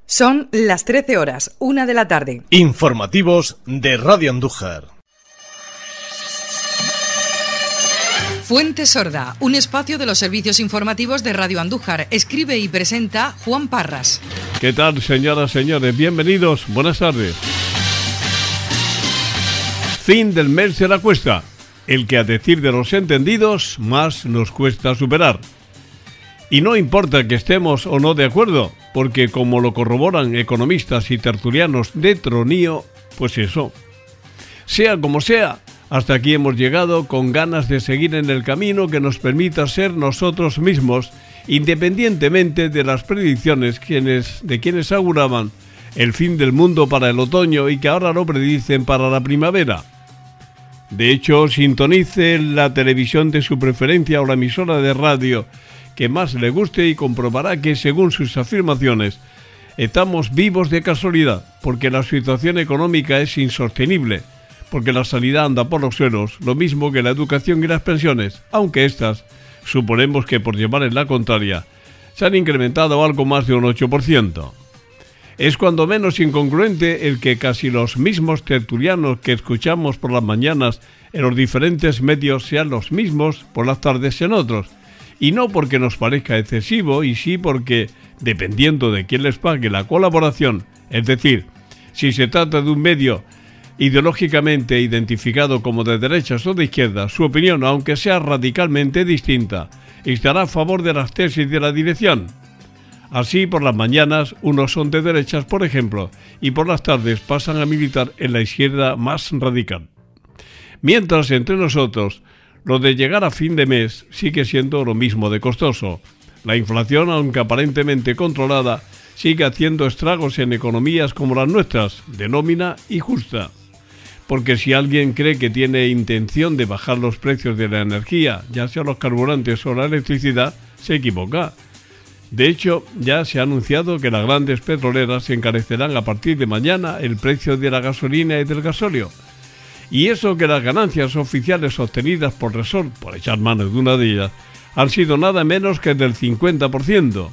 Son las 13 horas, 1 de la tarde. Informativos de Radio Andújar. Fuente Sorda, un espacio de los servicios informativos de Radio Andújar. Escribe y presenta Juan Parras. ¿Qué tal, señoras, señores? Bienvenidos, buenas tardes. Fin del mes de la cuesta, el que a decir de los entendidos más nos cuesta superar. Y no importa que estemos o no de acuerdo, porque como lo corroboran economistas y tertulianos de tronío, pues eso. Sea como sea, hasta aquí hemos llegado con ganas de seguir en el camino que nos permita ser nosotros mismos, independientemente de las predicciones de quienes auguraban el fin del mundo para el otoño y que ahora lo predicen para la primavera. De hecho, sintonice la televisión de su preferencia o la emisora de radio que más le guste y comprobará que, según sus afirmaciones, estamos vivos de casualidad, porque la situación económica es insostenible, porque la sanidad anda por los suelos, lo mismo que la educación y las pensiones, aunque estas, suponemos que por llevarles la contraria, se han incrementado algo más de un 8%. Es cuando menos incongruente el que casi los mismos tertulianos que escuchamos por las mañanas en los diferentes medios sean los mismos por las tardes en otros, y no porque nos parezca excesivo, y sí porque, dependiendo de quién les pague la colaboración, es decir, si se trata de un medio ideológicamente identificado como de derechas o de izquierdas, su opinión, aunque sea radicalmente distinta, estará a favor de las tesis de la dirección. Así, por las mañanas, unos son de derechas, por ejemplo, y por las tardes pasan a militar en la izquierda más radical. Mientras, entre nosotros, lo de llegar a fin de mes sigue siendo lo mismo de costoso. La inflación, aunque aparentemente controlada, sigue haciendo estragos en economías como las nuestras, de nómina y justa. Porque si alguien cree que tiene intención de bajar los precios de la energía, ya sea los carburantes o la electricidad, se equivoca. De hecho, ya se ha anunciado que las grandes petroleras encarecerán a partir de mañana el precio de la gasolina y del gasóleo. Y eso que las ganancias oficiales obtenidas por Repsol, por echar mano de una de ellas, han sido nada menos que del 50%.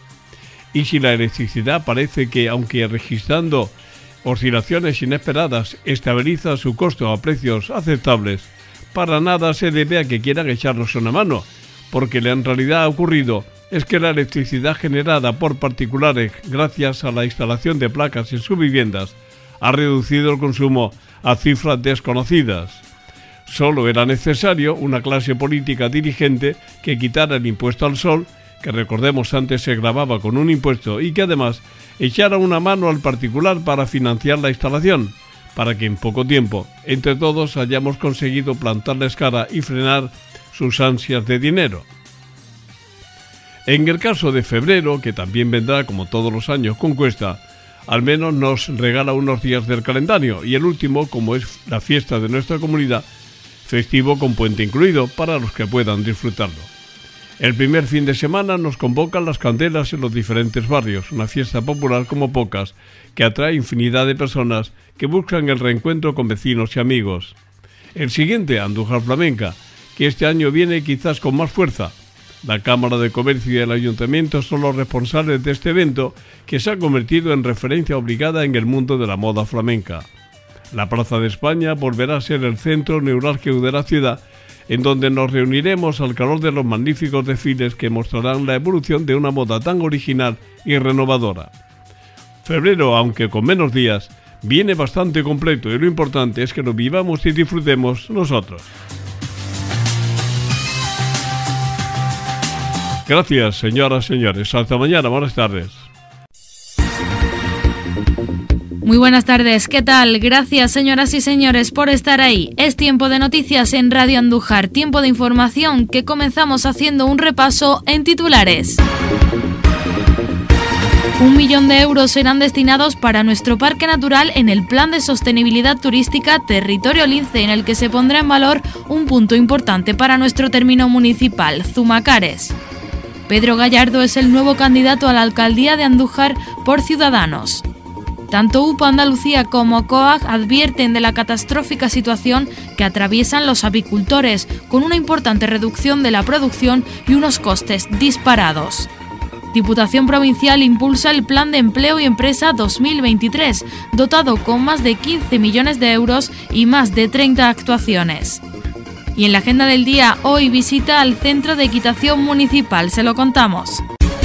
Y si la electricidad parece que, aunque registrando oscilaciones inesperadas, estabiliza su costo a precios aceptables, para nada se debe a que quieran echarnos una mano, porque en realidad ha ocurrido es que la electricidad generada por particulares gracias a la instalación de placas en sus viviendas ha reducido el consumo a cifras desconocidas. Solo era necesario una clase política dirigente que quitara el impuesto al sol, que recordemos antes se gravaba con un impuesto, y que además echara una mano al particular para financiar la instalación, para que en poco tiempo, entre todos, hayamos conseguido plantarles cara y frenar sus ansias de dinero. En el caso de febrero, que también vendrá como todos los años con cuesta, al menos nos regala unos días del calendario, y el último, como es la fiesta de nuestra comunidad, festivo con puente incluido, para los que puedan disfrutarlo. El primer fin de semana nos convocan las candelas en los diferentes barrios, una fiesta popular como pocas, que atrae infinidad de personas que buscan el reencuentro con vecinos y amigos. El siguiente, Andújar Flamenca, que este año viene quizás con más fuerza. La Cámara de Comercio y el Ayuntamiento son los responsables de este evento, que se ha convertido en referencia obligada en el mundo de la moda flamenca. La Plaza de España volverá a ser el centro neurálgico de la ciudad, en donde nos reuniremos al calor de los magníficos desfiles que mostrarán la evolución de una moda tan original y renovadora. Febrero, aunque con menos días, viene bastante completo, y lo importante es que lo vivamos y disfrutemos nosotros. Gracias, señoras y señores. Hasta mañana. Buenas tardes. Muy buenas tardes, ¿qué tal? Gracias, señoras y señores, por estar ahí. Es tiempo de noticias en Radio Andújar, tiempo de información que comenzamos haciendo un repaso en titulares. 1 millón de euros serán destinados para nuestro parque natural en el Plan de Sostenibilidad Turística Territorio Lince, en el que se pondrá en valor un punto importante para nuestro término municipal, Zumacares. Pedro Gallardo es el nuevo candidato a la alcaldía de Andújar por Ciudadanos. Tanto UPA Andalucía como COAG advierten de la catastrófica situación que atraviesan los apicultores, con una importante reducción de la producción y unos costes disparados. Diputación Provincial impulsa el Plan de Empleo y Empresa 2023, dotado con más de 15 millones de euros y más de 30 actuaciones. Y en la agenda del día, hoy visita al Centro de Equitación Municipal, se lo contamos.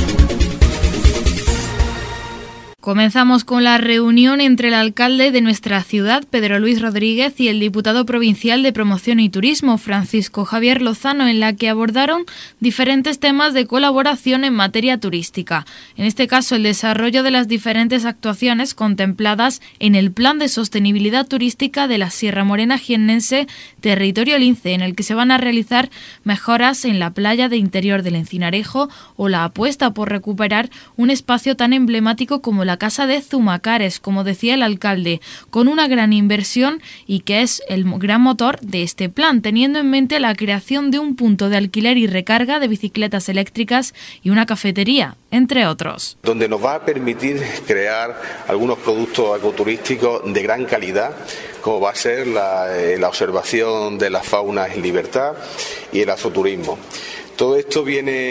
Comenzamos con la reunión entre el alcalde de nuestra ciudad, Pedro Luis Rodríguez, y el diputado provincial de Promoción y Turismo, Francisco Javier Lozano, en la que abordaron diferentes temas de colaboración en materia turística. En este caso, el desarrollo de las diferentes actuaciones contempladas en el Plan de Sostenibilidad Turística de la Sierra Morena Jiennense, territorio lince, en el que se van a realizar mejoras en la playa de interior del Encinarejo o la apuesta por recuperar un espacio tan emblemático como la Casa de Zumacares, como decía el alcalde, con una gran inversión y que es el gran motor de este plan, teniendo en mente la creación de un punto de alquiler y recarga de bicicletas eléctricas y una cafetería, entre otros. Donde nos va a permitir crear algunos productos ecoturísticos de gran calidad, como va a ser la observación de la fauna en libertad y el astroturismo. Todo esto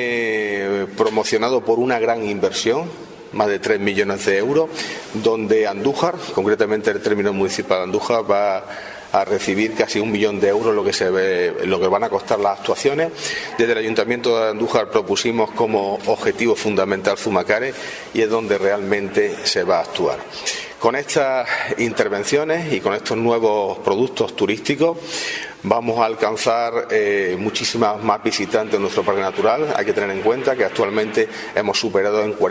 viene promocionado por una gran inversión, más de 3 millones de euros, donde Andújar, concretamente el término municipal de Andújar, va a recibir casi 1 millón de euros lo que van a costar las actuaciones. Desde el Ayuntamiento de Andújar propusimos como objetivo fundamental Zumacares y es donde realmente se va a actuar. Con estas intervenciones y con estos nuevos productos turísticos vamos a alcanzar muchísimas más visitantes en nuestro parque natural. Hay que tener en cuenta que actualmente hemos superado el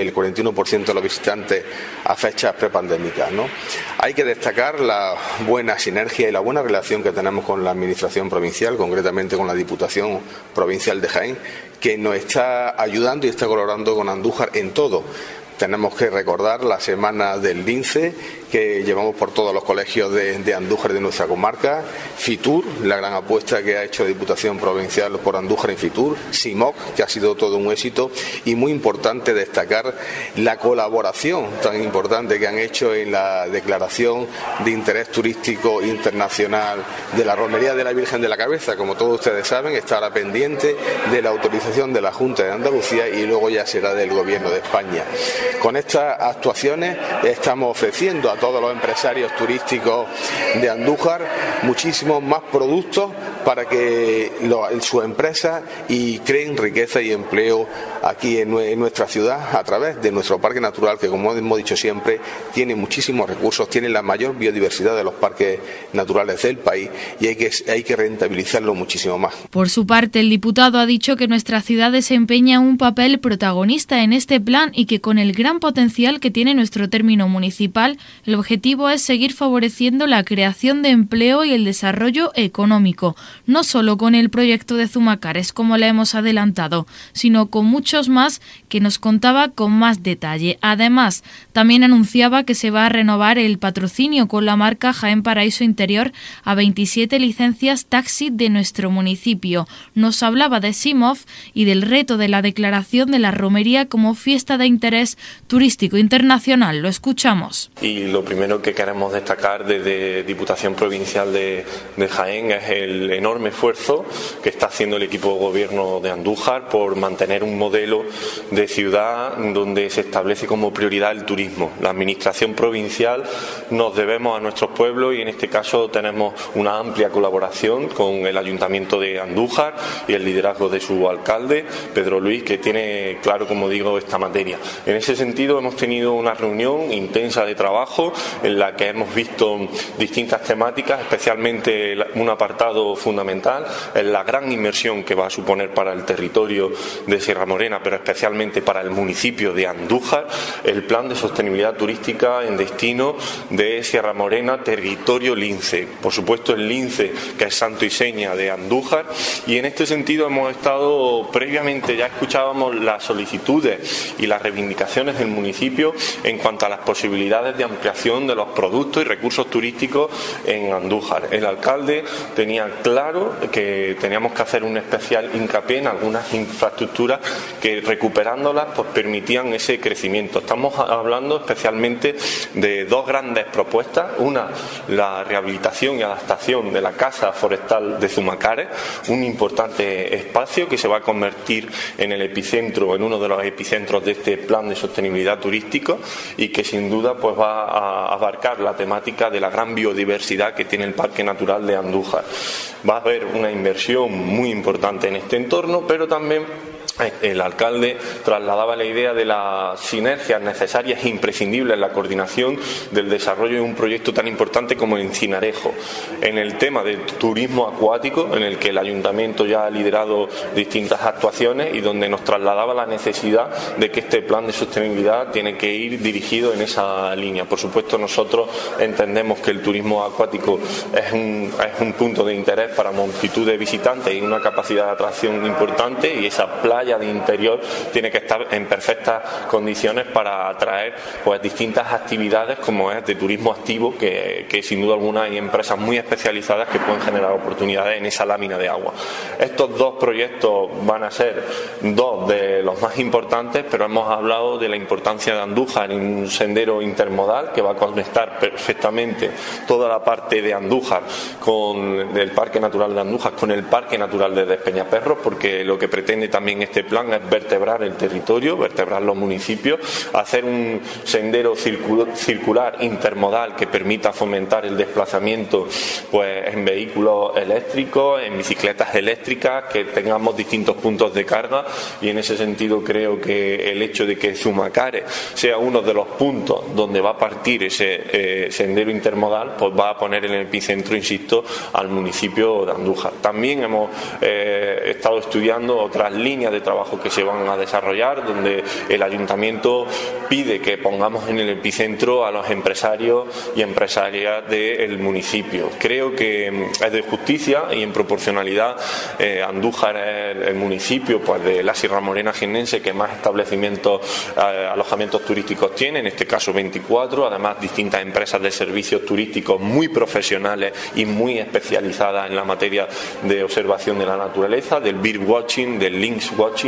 41% de los visitantes a fechas prepandémicas, ¿no? Hay que destacar la buena sinergia y la buena relación que tenemos con la Administración provincial, concretamente con la Diputación Provincial de Jaén, que nos está ayudando y está colaborando con Andújar en todo. Tenemos que recordar la semana del lince que llevamos por todos los colegios de Andújar de nuestra comarca, Fitur, la gran apuesta que ha hecho la Diputación Provincial por Andújar en Fitur, SIMOC, que ha sido todo un éxito, y muy importante destacar la colaboración tan importante que han hecho en la declaración de interés turístico internacional de la Romería de la Virgen de la Cabeza. Como todos ustedes saben, estará pendiente de la autorización de la Junta de Andalucía y luego ya será del Gobierno de España. Con estas actuaciones estamos ofreciendo a todos los empresarios turísticos de Andújar muchísimos más productos para que sus empresas y creen riqueza y empleo aquí en nuestra ciudad a través de nuestro parque natural, que como hemos dicho siempre tiene muchísimos recursos, tiene la mayor biodiversidad de los parques naturales del país y hay que rentabilizarlo muchísimo más. Por su parte, el diputado ha dicho que nuestra ciudad desempeña un papel protagonista en este plan y que con el gran potencial que tiene nuestro término municipal, el objetivo es seguir favoreciendo la creación de empleo y el desarrollo económico, no solo con el proyecto de Zumacares, como le hemos adelantado, sino con muchos más que nos contaba con más detalle. Además, también anunciaba que se va a renovar el patrocinio con la marca Jaén Paraíso Interior a 27 licencias taxi de nuestro municipio. Nos hablaba de SIMOF y del reto de la declaración de la romería como fiesta de interés turístico internacional. Lo escuchamos. Y lo primero que queremos destacar desde Diputación Provincial de Jaén es el enorme esfuerzo que está haciendo el equipo de gobierno de Andújar por mantener un modelo de ciudad donde se establece como prioridad el turismo. La Administración provincial nos debemos a nuestros pueblos y en este caso tenemos una amplia colaboración con el Ayuntamiento de Andújar y el liderazgo de su alcalde, Pedro Luis, que tiene claro, como digo, esta materia. En ese sentido hemos tenido una reunión intensa de trabajo en la que hemos visto distintas temáticas, especialmente un apartado fundamental es la gran inversión que va a suponer para el territorio de Sierra Morena, pero especialmente para el municipio de Andújar, el plan de sostenibilidad turística en destino de Sierra Morena, territorio lince. Por supuesto el lince, que es santo y seña de Andújar, y en este sentido hemos estado previamente, ya escuchábamos las solicitudes y las reivindicaciones del municipio en cuanto a las posibilidades de ampliación de los productos y recursos turísticos en Andújar. El alcalde tenía claro claro que teníamos que hacer un especial hincapié en algunas infraestructuras que, recuperándolas, pues permitían ese crecimiento. Estamos hablando especialmente de dos grandes propuestas. Una, la rehabilitación y adaptación de la Casa Forestal de Zumacares, un importante espacio que se va a convertir en el epicentro, en uno de los epicentros de este plan de sostenibilidad turístico, y que sin duda pues va a abarcar la temática de la gran biodiversidad que tiene el Parque Natural de Andújar. Va a haber una inversión muy importante en este entorno, pero también el alcalde trasladaba la idea de las sinergias necesarias e imprescindibles en la coordinación del desarrollo de un proyecto tan importante como el Encinarejo. En el tema del turismo acuático, en el que el ayuntamiento ya ha liderado distintas actuaciones y donde nos trasladaba la necesidad de que este plan de sostenibilidad tiene que ir dirigido en esa línea. Por supuesto, nosotros entendemos que el turismo acuático es un punto de interés para multitud de visitantes y una capacidad de atracción importante, y esa playa de interior tiene que estar en perfectas condiciones para atraer pues distintas actividades como es de turismo activo, que sin duda alguna hay empresas muy especializadas que pueden generar oportunidades en esa lámina de agua. Estos dos proyectos van a ser dos de los más importantes, pero hemos hablado de la importancia de Andújar en un sendero intermodal que va a conectar perfectamente toda la parte de Andújar del Parque Natural de Andújar con el Parque Natural de Despeñaperros, porque lo que pretende también este plan es vertebrar el territorio, vertebrar los municipios, hacer un sendero circular intermodal que permita fomentar el desplazamiento pues en vehículos eléctricos, en bicicletas eléctricas, que tengamos distintos puntos de carga, y en ese sentido creo que el hecho de que Zumacares sea uno de los puntos donde va a partir ese sendero intermodal, pues va a poner en el epicentro, insisto, al municipio de Andújar. También hemos estado estudiando otras líneas de trabajo que se van a desarrollar, donde el ayuntamiento pide que pongamos en el epicentro a los empresarios y empresarias del municipio. Creo que es de justicia, y en proporcionalidad Andújar es el municipio pues de la Sierra Morena jiennense que más establecimientos, alojamientos turísticos tiene, en este caso 24, además distintas empresas de servicios turísticos muy profesionales y muy especializadas en la materia de observación de la naturaleza, del birdwatching, del lynx watching,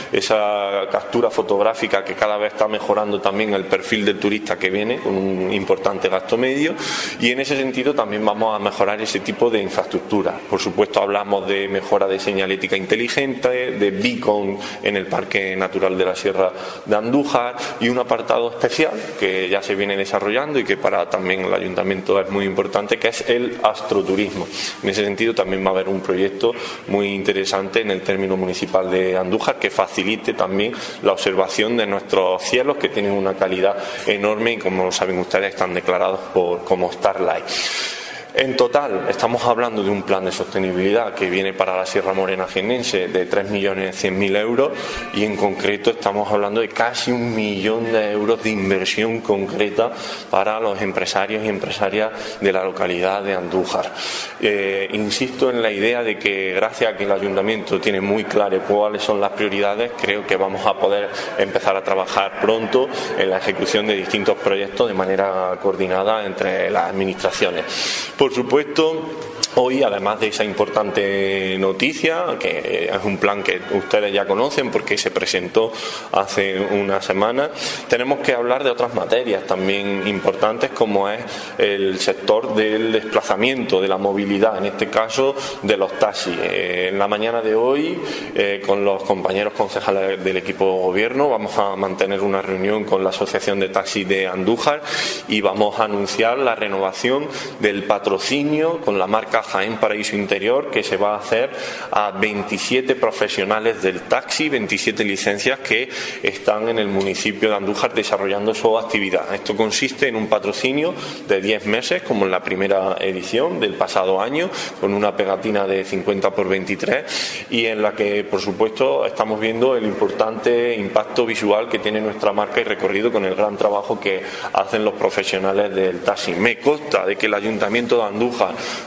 esa captura fotográfica que cada vez está mejorando también el perfil del turista que viene, con un importante gasto medio, y en ese sentido también vamos a mejorar ese tipo de infraestructura. Por supuesto, hablamos de mejora de señalética inteligente, de beacon en el Parque Natural de la Sierra de Andújar, y un apartado especial que ya se viene desarrollando y que para también el ayuntamiento es muy importante, que es el astroturismo. En ese sentido también va a haber un proyecto muy interesante en el término municipal de Andújar que facilite también la observación de nuestros cielos, que tienen una calidad enorme y, como saben ustedes, están declarados como Starlight. En total, estamos hablando de un plan de sostenibilidad que viene para la Sierra Morena jiennense de 3.100.000 euros, y en concreto estamos hablando de casi 1 millón de euros de inversión concreta para los empresarios y empresarias de la localidad de Andújar. Insisto en la idea de que, gracias a que el ayuntamiento tiene muy claro cuáles son las prioridades, creo que vamos a poder empezar a trabajar pronto en la ejecución de distintos proyectos de manera coordinada entre las administraciones. Por supuesto, hoy, además de esa importante noticia, que es un plan que ustedes ya conocen porque se presentó hace una semana, tenemos que hablar de otras materias también importantes, como es el sector del desplazamiento, de la movilidad, en este caso de los taxis. En la mañana de hoy, con los compañeros concejales del equipo de gobierno, vamos a mantener una reunión con la Asociación de Taxis de Andújar y vamos a anunciar la renovación del patrocinio con la marca Jaén Paraíso Interior, que se va a hacer a 27 profesionales del taxi, 27 licencias que están en el municipio de Andújar desarrollando su actividad. Esto consiste en un patrocinio de 10 meses, como en la primera edición del pasado año, con una pegatina de 50 por 23, y en la que, por supuesto, estamos viendo el importante impacto visual que tiene nuestra marca y recorrido con el gran trabajo que hacen los profesionales del taxi. Me consta de que el Ayuntamiento de Andújar tiene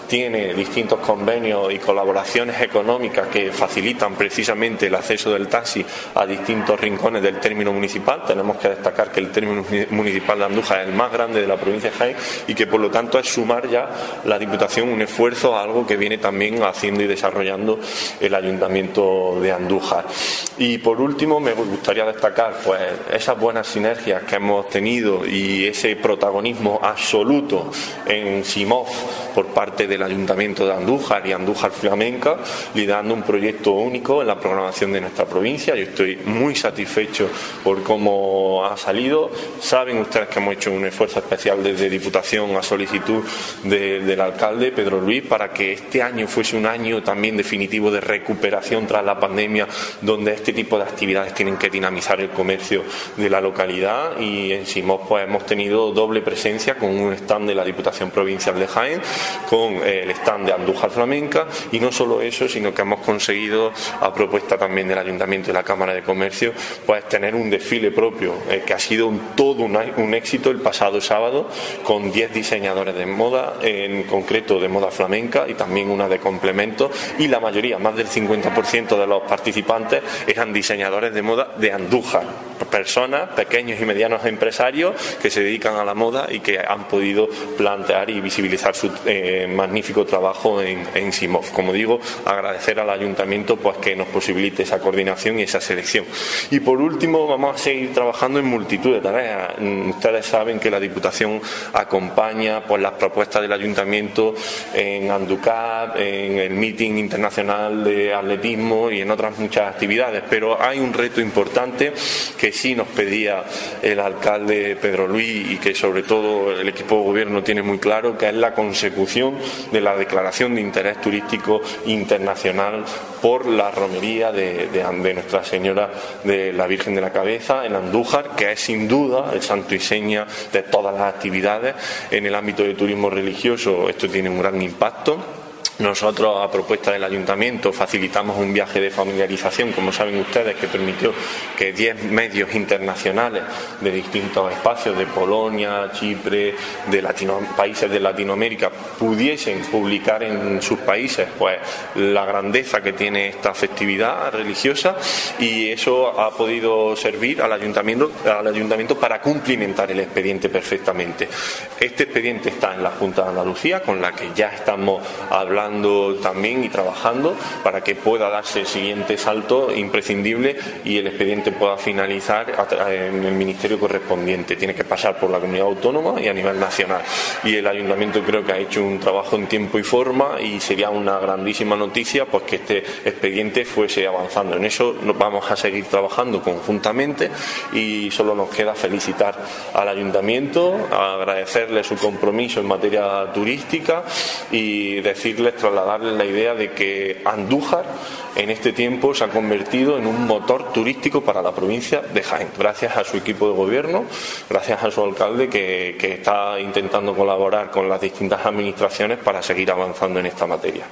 tiene distintos convenios y colaboraciones económicas que facilitan precisamente el acceso del taxi a distintos rincones del término municipal. Tenemos que destacar que el término municipal de Andújar es el más grande de la provincia de Jaén y que por lo tanto es sumar ya la Diputación un esfuerzo a algo que viene también haciendo y desarrollando el Ayuntamiento de Andújar. Y por último me gustaría destacar pues esas buenas sinergias que hemos tenido y ese protagonismo absoluto en SIMOF por parte del Ayuntamiento de Andújar y Andújar Flamenca, liderando un proyecto único en la programación de nuestra provincia. Yo estoy muy satisfecho por cómo ha salido. Saben ustedes que hemos hecho un esfuerzo especial desde Diputación a solicitud del alcalde Pedro Luis para que este año fuese un año también definitivo de recuperación tras la pandemia, donde este tipo de actividades tienen que dinamizar el comercio de la localidad. Y en SIMOF pues hemos tenido doble presencia con un stand de la Diputación Provincial de Jaén, con el stand de Andújar Flamenca, y no solo eso, sino que hemos conseguido, a propuesta también del Ayuntamiento y la Cámara de Comercio, pues tener un desfile propio que ha sido todo un éxito el pasado sábado, con 10 diseñadores de moda, en concreto de moda flamenca y también una de complementos, y la mayoría, más del 50% de los participantes eran diseñadores de moda de Andújar, personas, pequeños y medianos empresarios que se dedican a la moda y que han podido plantear y visibilizar su magnífico trabajo en SIMOF. Como digo, agradecer al Ayuntamiento pues que nos posibilite esa coordinación y esa selección. Y por último, vamos a seguir trabajando en multitud de tareas. Ustedes saben que la Diputación acompaña pues las propuestas del Ayuntamiento en Anducap, en el Meeting Internacional de Atletismo y en otras muchas actividades, pero hay un reto importante que sí nos pedía el alcalde Pedro Luis y que sobre todo el equipo de gobierno tiene muy claro, que es la consecución de la declaración de interés turístico internacional por la romería de Nuestra Señora de la Virgen de la Cabeza en Andújar, que es sin duda el santo y seña de todas las actividades. En el ámbito de turismo religioso esto tiene un gran impacto. Nosotros, a propuesta del Ayuntamiento, facilitamos un viaje de familiarización, como saben ustedes, que permitió que 10 medios internacionales de distintos espacios, de Polonia, Chipre, de países de Latinoamérica, pudiesen publicar en sus países pues la grandeza que tiene esta festividad religiosa, y eso ha podido servir al Ayuntamiento para cumplimentar el expediente perfectamente. Este expediente está en la Junta de Andalucía, con la que ya estamos hablando también y trabajando para que pueda darse el siguiente salto imprescindible y el expediente pueda finalizar en el ministerio correspondiente. Tiene que pasar por la comunidad autónoma y a nivel nacional, y el Ayuntamiento creo que ha hecho un trabajo en tiempo y forma, y sería una grandísima noticia pues que este expediente fuese avanzando. En eso nos vamos a seguir trabajando conjuntamente, y solo nos queda felicitar al Ayuntamiento, agradecerle su compromiso en materia turística y decirles, trasladarles la idea de que Andújar en este tiempo se ha convertido en un motor turístico para la provincia de Jaén, gracias a su equipo de gobierno, gracias a su alcalde que está intentando colaborar con las distintas administraciones para seguir avanzando en esta materia.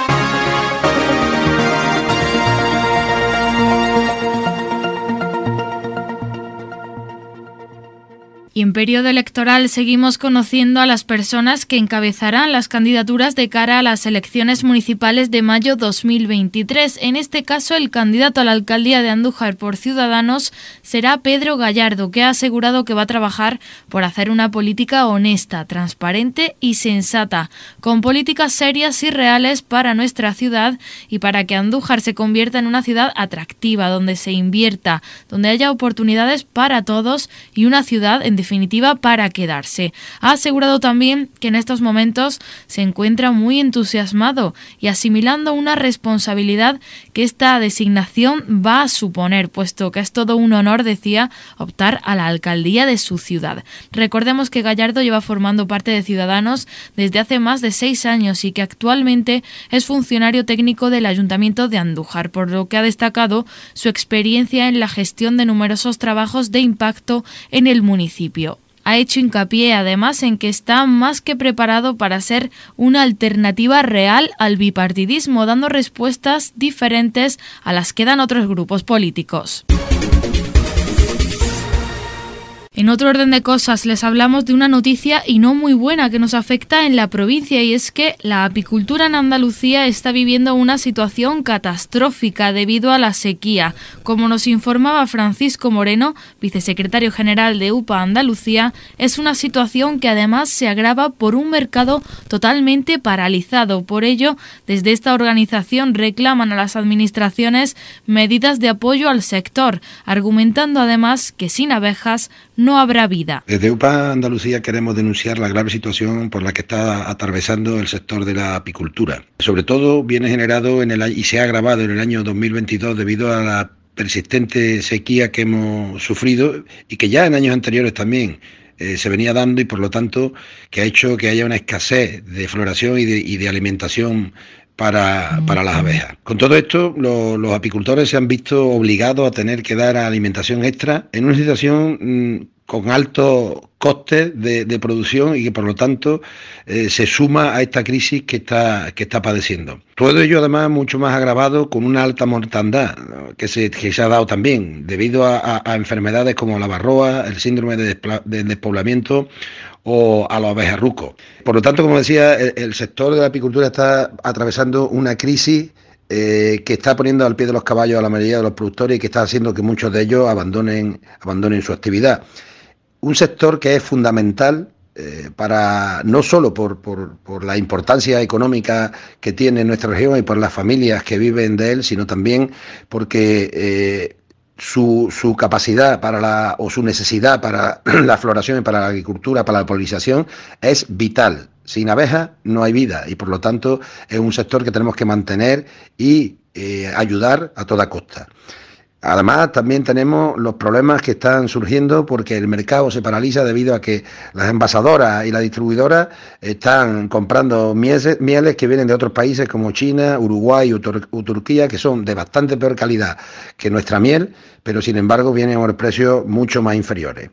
Y en periodo electoral seguimos conociendo a las personas que encabezarán las candidaturas de cara a las elecciones municipales de mayo 2023. En este caso, el candidato a la alcaldía de Andújar por Ciudadanos será Pedro Gallardo, que ha asegurado que va a trabajar por hacer una política honesta, transparente y sensata, con políticas serias y reales para nuestra ciudad y para que Andújar se convierta en una ciudad atractiva, donde se invierta, donde haya oportunidades para todos y una ciudad en definitiva para quedarse. Ha asegurado también que en estos momentos se encuentra muy entusiasmado y asimilando una responsabilidad que esta designación va a suponer, puesto que es todo un honor, decía, optar a la alcaldía de su ciudad. Recordemos que Gallardo lleva formando parte de Ciudadanos desde hace más de 6 años y que actualmente es funcionario técnico del Ayuntamiento de Andújar, por lo que ha destacado su experiencia en la gestión de numerosos trabajos de impacto en el municipio. Ha hecho hincapié además en que está más que preparado para ser una alternativa real al bipartidismo, dando respuestas diferentes a las que dan otros grupos políticos. En otro orden de cosas, les hablamos de una noticia y no muy buena que nos afecta en la provincia, y es que la apicultura en Andalucía está viviendo una situación catastrófica debido a la sequía. Como nos informaba Francisco Moreno, vicesecretario general de UPA Andalucía, es una situación que además se agrava por un mercado totalmente paralizado. Por ello, desde esta organización reclaman a las administraciones medidas de apoyo al sector, argumentando además que sin abejas no habrá vida. Desde UPA Andalucía queremos denunciar la grave situación por la que está atravesando el sector de la apicultura. Sobre todo viene generado y se ha agravado en el año 2022 debido a la persistente sequía que hemos sufrido y que ya en años anteriores también se venía dando, y por lo tanto que ha hecho que haya una escasez de floración y de alimentación para las abejas. Con todo esto, los apicultores se han visto obligados a tener que dar alimentación extra en una situación con altos costes de producción y que por lo tanto se suma a esta crisis que está padeciendo. Todo ello además mucho más agravado con una alta mortandad que se ha dado también debido a enfermedades como la varroa, el síndrome de despoblamiento o a los abejarrucos. Por lo tanto, como decía, el sector de la apicultura está atravesando una crisis que está poniendo al pie de los caballos a la mayoría de los productores y que está haciendo que muchos de ellos abandonen su actividad. Un sector que es fundamental para no solo por la importancia económica que tiene en nuestra región y por las familias que viven de él, sino también porque su capacidad o su necesidad para la floración y para la agricultura, para la polinización, es vital. Sin abejas no hay vida y por lo tanto es un sector que tenemos que mantener y ayudar a toda costa. Además, también tenemos los problemas que están surgiendo porque el mercado se paraliza debido a que las envasadoras y las distribuidoras están comprando mieles que vienen de otros países como China, Uruguay o Turquía, que son de bastante peor calidad que nuestra miel, pero sin embargo vienen a precios mucho más inferiores.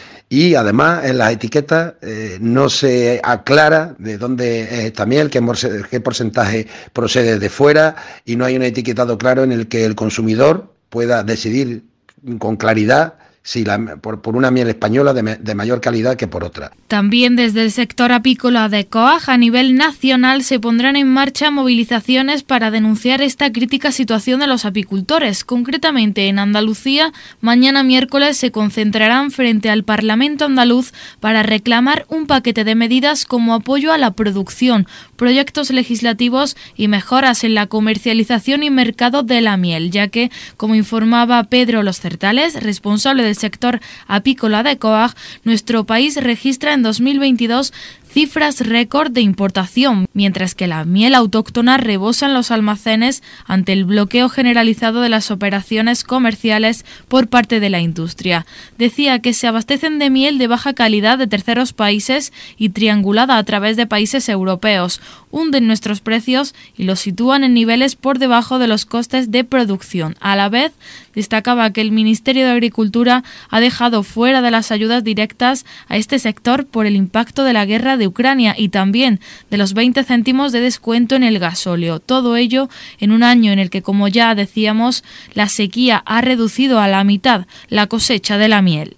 Y además en las etiquetas no se aclara de dónde es esta miel, qué porcentaje procede de fuera, y no hay un etiquetado claro en el que el consumidor pueda decidir con claridad si por una miel española de mayor calidad que por otra. También desde el sector apícola de COAG a nivel nacional se pondrán en marcha movilizaciones para denunciar esta crítica situación de los apicultores. Concretamente en Andalucía, mañana miércoles se concentrarán frente al Parlamento andaluz para reclamar un paquete de medidas como apoyo a la producción, proyectos legislativos y mejoras en la comercialización y mercado de la miel, ya que, como informaba Pedro Los Certales, responsable del sector apícola de COAG, nuestro país registra en 2022 cifras récord de importación, mientras que la miel autóctona rebosa en los almacenes ante el bloqueo generalizado de las operaciones comerciales por parte de la industria. Decía que se abastecen de miel de baja calidad de terceros países y triangulada a través de países europeos. Hunden nuestros precios y los sitúan en niveles por debajo de los costes de producción. A la vez, destacaba que el Ministerio de Agricultura ha dejado fuera de las ayudas directas a este sector por el impacto de la guerra de Ucrania y también de los 20 céntimos de descuento en el gasóleo. Todo ello en un año en el que, como ya decíamos, la sequía ha reducido a la mitad la cosecha de la miel.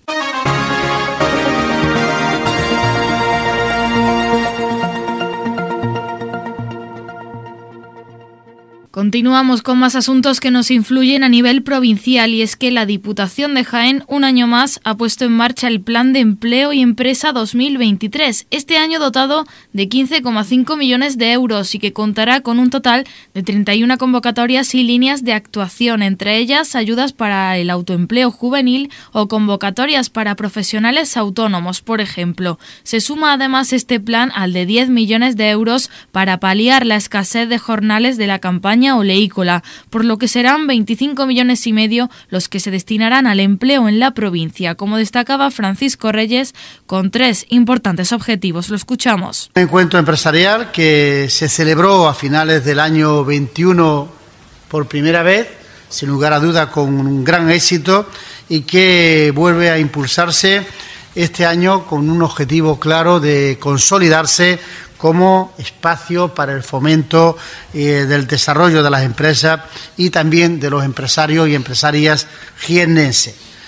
Continuamos con más asuntos que nos influyen a nivel provincial, y es que la Diputación de Jaén un año más ha puesto en marcha el Plan de Empleo y Empresa 2023, este año dotado de 15,5 millones de euros y que contará con un total de 31 convocatorias y líneas de actuación, entre ellas ayudas para el autoempleo juvenil o convocatorias para profesionales autónomos, por ejemplo. Se suma además este plan al de 10 millones de euros para paliar la escasez de jornales de la campaña oleícola, por lo que serán 25,5 millones los que se destinarán al empleo en la provincia, como destacaba Francisco Reyes, con 3 importantes objetivos. Lo escuchamos. Un encuentro empresarial que se celebró a finales del año 21 por primera vez, sin lugar a duda con un gran éxito, y que vuelve a impulsarse este año con un objetivo claro de consolidarse como espacio para el fomento del desarrollo de las empresas y también de los empresarios y empresarias jiennenses.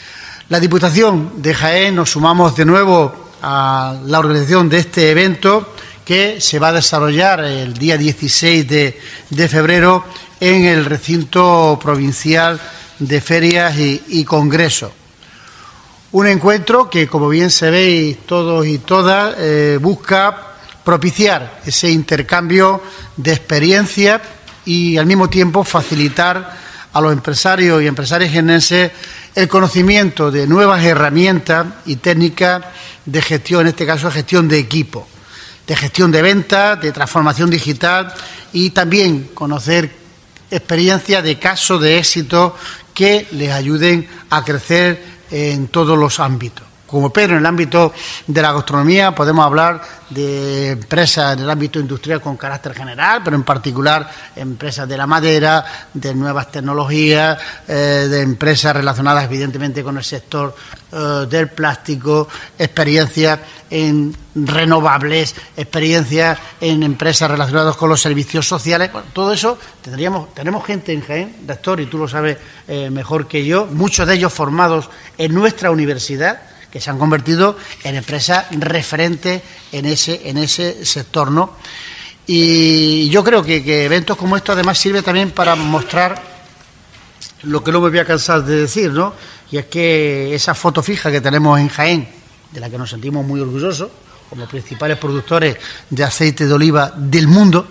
La Diputación de Jaén nos sumamos de nuevo a la organización de este evento que se va a desarrollar el día 16 de febrero en el recinto provincial de ferias y congresos. Un encuentro que, como bien sabéis todos y todas, busca propiciar ese intercambio de experiencias y al mismo tiempo facilitar a los empresarios y empresarias jiennenses el conocimiento de nuevas herramientas y técnicas de gestión, en este caso gestión de equipo, de gestión de ventas, de transformación digital y también conocer experiencias de casos de éxito que les ayuden a crecer en todos los ámbitos. Como Pedro, en el ámbito de la gastronomía podemos hablar de empresas en el ámbito industrial con carácter general, pero en particular empresas de la madera, de nuevas tecnologías, de empresas relacionadas evidentemente con el sector del plástico, experiencias en renovables, experiencias en empresas relacionadas con los servicios sociales. Bueno, todo eso tenemos gente en Jaén, doctor, y tú lo sabes mejor que yo, muchos de ellos formados en nuestra universidad, que se han convertido en empresas referentes en ese sector, ¿no? Y yo creo que eventos como estos además sirve también para mostrar lo que no me voy a cansar de decir, ¿no? Y es que esa foto fija que tenemos en Jaén, de la que nos sentimos muy orgullosos, como principales productores de aceite de oliva del mundo,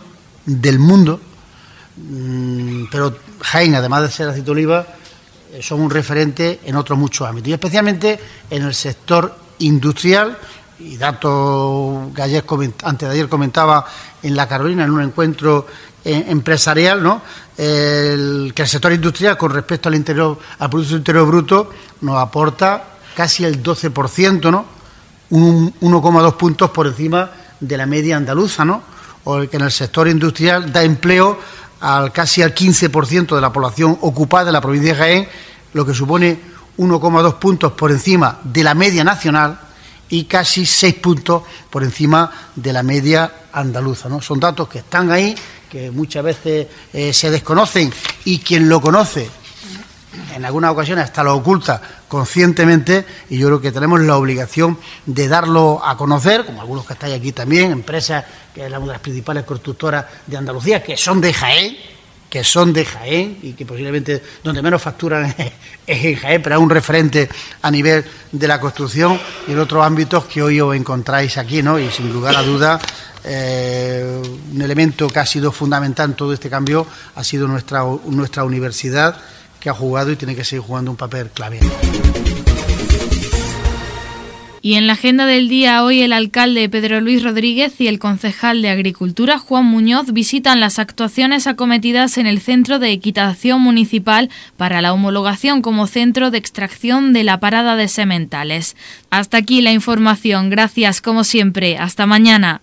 pero Jaén, además de ser aceite de oliva, son un referente en otros muchos ámbitos, y especialmente en el sector industrial, y datos que antes de ayer comentaba en La Carolina, en un encuentro empresarial, ¿no? Que el sector industrial con respecto al Producto Interior Bruto nos aporta casi el 12%, ¿no? 1,2 puntos por encima de la media andaluza, ¿no? O que en el sector industrial da empleo casi al 15% de la población ocupada de la provincia de Jaén, lo que supone 1,2 puntos por encima de la media nacional y casi 6 puntos por encima de la media andaluza, ¿no? Son datos que están ahí, que muchas veces se desconocen, y quien lo conoce en algunas ocasiones hasta lo oculta conscientemente, y yo creo que tenemos la obligación de darlo a conocer, como algunos que estáis aquí también, empresas que es una de las principales constructoras de Andalucía, que son de Jaén y que posiblemente donde menos facturan es en Jaén, pero es un referente a nivel de la construcción y en otros ámbitos que hoy os encontráis aquí, ¿no? Y sin lugar a dudas, un elemento que ha sido fundamental en todo este cambio ha sido nuestra universidad, que ha jugado y tiene que seguir jugando un papel clave. Y en la agenda del día, hoy el alcalde Pedro Luis Rodríguez y el concejal de Agricultura Juan Muñoz visitan las actuaciones acometidas en el Centro de Equitación Municipal para la homologación como centro de extracción de la parada de sementales. Hasta aquí la información. Gracias como siempre. Hasta mañana.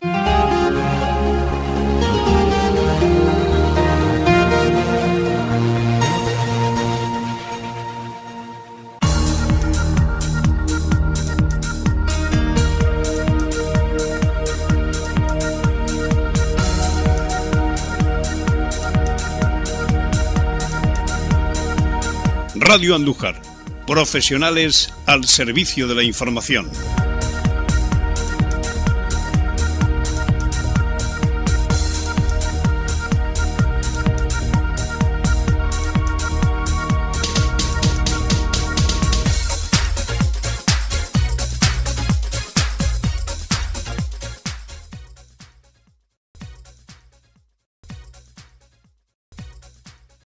Radio Andújar, profesionales al servicio de la información.